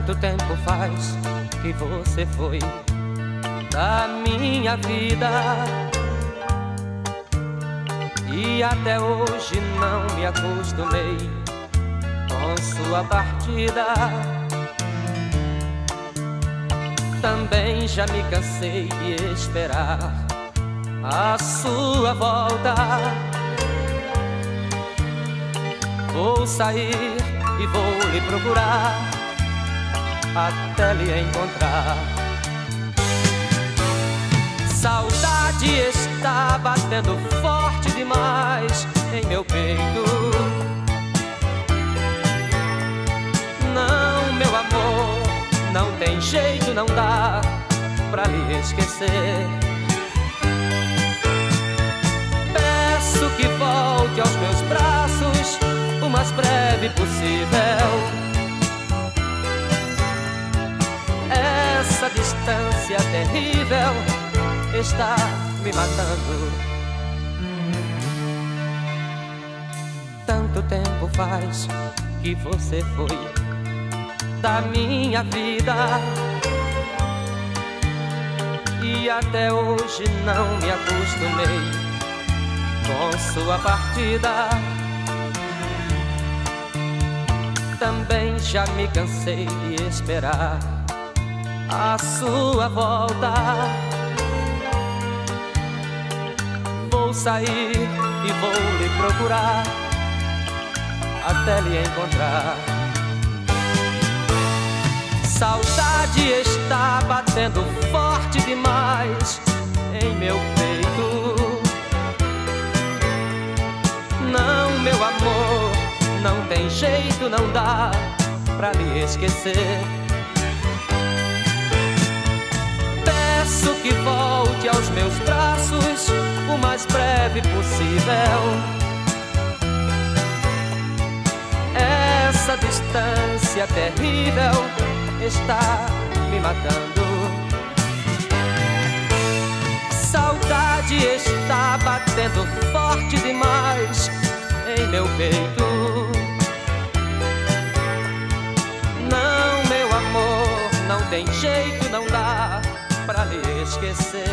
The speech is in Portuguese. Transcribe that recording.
Tanto tempo faz que você foi da minha vida e até hoje não me acostumei com sua partida. Também já me cansei de esperar a sua volta. Vou sair e vou lhe procurar até lhe encontrar. Saudade está batendo forte demais em meu peito. Não, meu amor, não tem jeito, não dá pra lhe esquecer. Peço que volte aos meus braços o mais breve possível. Essa distância terrível está me matando. Tanto tempo faz que você foi da minha vida e até hoje não me acostumei com sua partida. Também já me cansei de esperar a sua volta. Vou sair e vou lhe procurar até lhe encontrar. Saudade está batendo forte demais em meu peito. Não, meu amor, não tem jeito, não dá pra lhe esquecer. Peço que volte aos meus braços o mais breve possível. Essa distância terrível está me matando. Saudade está batendo forte demais em meu peito. Não, meu amor, não tem jeito, não dá pra lhe esquecer.